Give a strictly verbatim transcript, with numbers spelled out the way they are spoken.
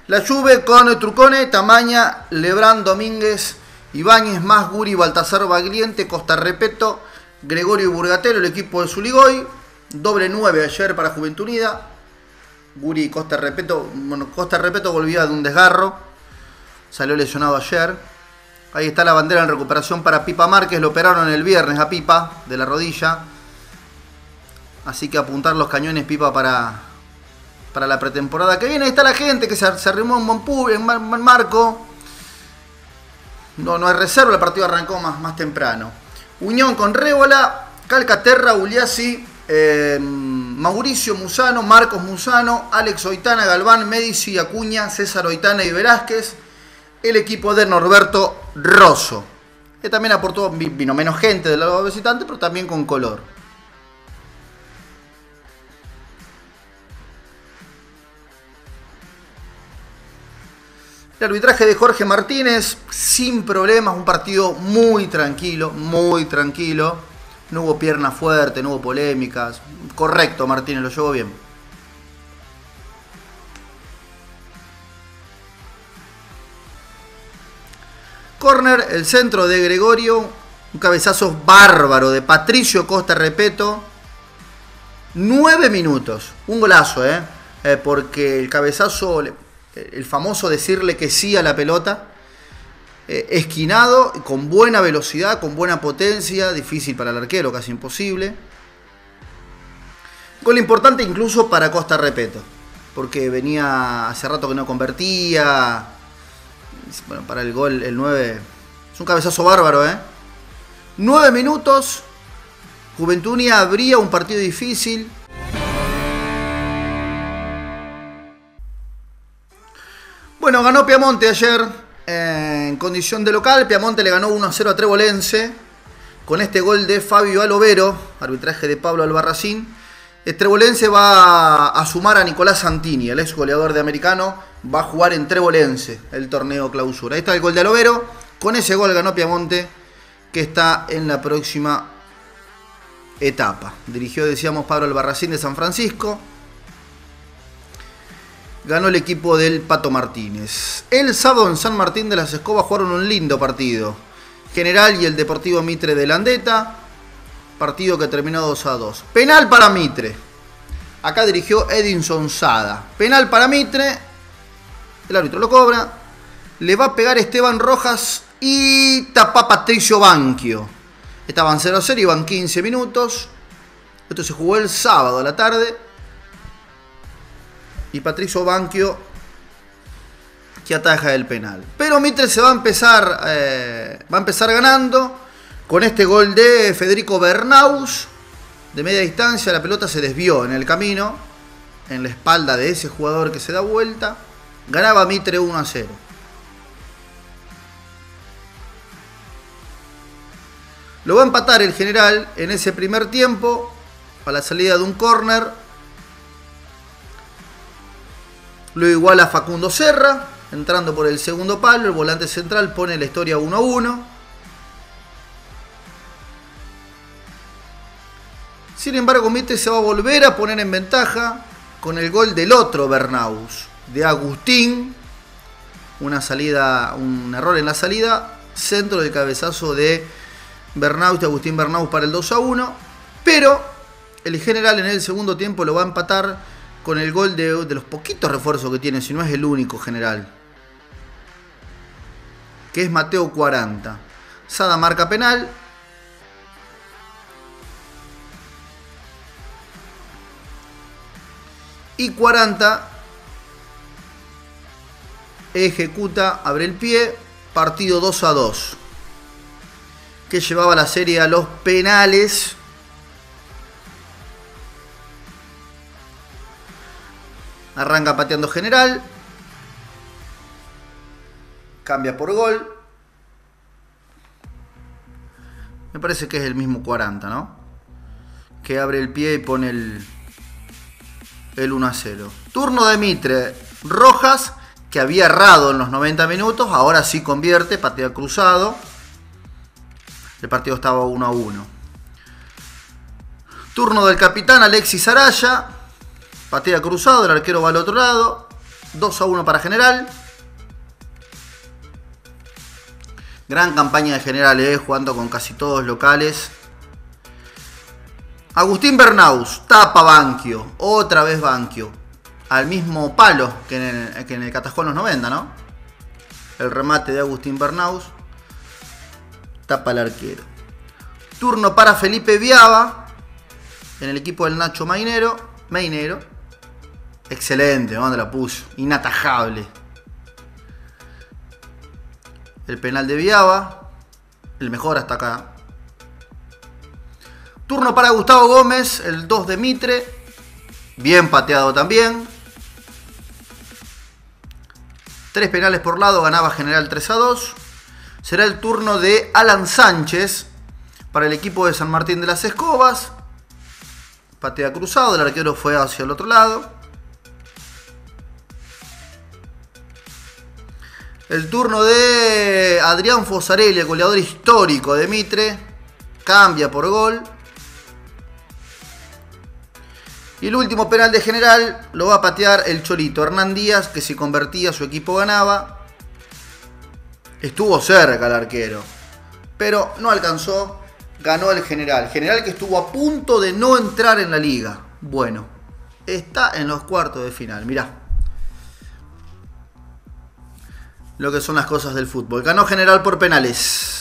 La Juve con Trucone, Tamaña, Lebrán, Domínguez, Ibáñez, más Guri, Baltasar, Bagliente, Costa Repeto, Gregorio y Burgatelo, el equipo de Zuligoy. Doble nueve ayer para Juventud Unida. Guri y Costa Repeto. Bueno, Costa Repeto volvía de un desgarro. Salió lesionado ayer. Ahí está la bandera en recuperación para Pipa Márquez. Lo operaron el viernes a Pipa de la rodilla. Así que apuntar los cañones, Pipa, para... para la pretemporada que viene. Ahí está la gente que se, se arrimó en buen, pub, en buen marco. No, no hay reserva, el partido arrancó más, más temprano. Unión con Rébola, Calcaterra, Uliassi, eh, Mauricio Musano, Marcos Musano, Alex Oitana, Galván, Medici, Acuña, César Oitana y Velázquez. El equipo de Norberto Rosso, que también aportó, vino menos gente del lado visitante, pero también con color. El arbitraje de Jorge Martínez, sin problemas, un partido muy tranquilo, muy tranquilo. No hubo pierna fuerte, no hubo polémicas. Correcto, Martínez, lo llevó bien. Corner, el centro de Gregorio, un cabezazo bárbaro de Patricio Costa Repeto. Nueve minutos, un golazo, ¿eh? eh porque el cabezazo... el famoso decirle que sí a la pelota, eh, esquinado, con buena velocidad, con buena potencia, difícil para el arquero, casi imposible. Gol importante incluso para Costa Repeto, porque venía hace rato que no convertía. Bueno, para el gol, el nueve, es un cabezazo bárbaro, ¿eh? nueve minutos, Juventud Unida abría un partido difícil. Bueno, ganó Piamonte ayer eh, en condición de local. Piamonte le ganó uno a cero a Trebolense con este gol de Fabio Alovero, arbitraje de Pablo Albarracín. Trebolense va a sumar a Nicolás Santini, el ex goleador de Americano, va a jugar en Trebolense el torneo clausura. Ahí está el gol de Alovero. Con ese gol ganó Piamonte, que está en la próxima etapa. Dirigió, decíamos, Pablo Albarracín de San Francisco. Ganó el equipo del Pato Martínez. El sábado en San Martín de las Escobas jugaron un lindo partido. General y el Deportivo Mitre de Landeta. Partido que terminó dos a dos. Penal para Mitre. Acá dirigió Edinson Sada. Penal para Mitre. El árbitro lo cobra. Le va a pegar Esteban Rojas y tapa Patricio Banchio. Estaban cero a cero, iban quince minutos. Esto se jugó el sábado a la tarde. Y Patricio Banchio que ataja el penal. Pero Mitre se va a empezar, eh, va a empezar ganando con este gol de Federico Bernaus. De media distancia, la pelota se desvió en el camino, en la espalda de ese jugador que se da vuelta. Ganaba Mitre uno a cero. Lo va a empatar el General en ese primer tiempo a la salida de un córner. Lo iguala Facundo Serra, entrando por el segundo palo. El volante central pone la historia uno a uno. Sin embargo, Mitre se va a volver a poner en ventaja con el gol del otro Bernaus, de Agustín. Una salida, un error en la salida. Centro del cabezazo de Bernaus, de Agustín Bernaus para el dos a uno. Pero el General en el segundo tiempo lo va a empatar con el gol de, de los poquitos refuerzos que tiene, si no es el único General, que es Mateo cuarenta. Sada marca penal. Y cuarenta ejecuta, abre el pie. Partido dos a dos, que llevaba la serie a los penales. Arranca pateando General. Cambia por gol. Me parece que es el mismo cuarenta, ¿no? Que abre el pie y pone el, el uno a cero. Turno de Mitre. Rojas, que había errado en los noventa minutos, ahora sí convierte, patea cruzado. El partido estaba uno a uno. Turno del capitán Alexis Araya. Patea cruzado, el arquero va al otro lado. dos a uno para General. Gran campaña de General, eh, jugando con casi todos locales. Agustín Bernaus, tapa Banquio. Otra vez Banquio. Al mismo palo que en el, que en el Catajón los noventa, ¿no? El remate de Agustín Bernaus. Tapa el arquero. Turno para Felipe Viaba. En el equipo del Nacho Mainero. Mainero. Excelente, ¿dónde la puso? Inatajable. El penal de Viaba. El mejor hasta acá. Turno para Gustavo Gómez. El dos de Mitre. Bien pateado también. Tres penales por lado. Ganaba General tres a dos. Será el turno de Alan Sánchez. Para el equipo de San Martín de las Escobas. Patea cruzado. El arquero fue hacia el otro lado. El turno de Adrián Fosarelli, el goleador histórico de Mitre. Cambia por gol. Y el último penal de General lo va a patear el Cholito Hernán Díaz, que si convertía su equipo ganaba. Estuvo cerca el arquero, pero no alcanzó. Ganó el General. General que estuvo a punto de no entrar en la liga. Bueno, está en los cuartos de final. Mirá lo que son las cosas del fútbol. Ganó General por penales.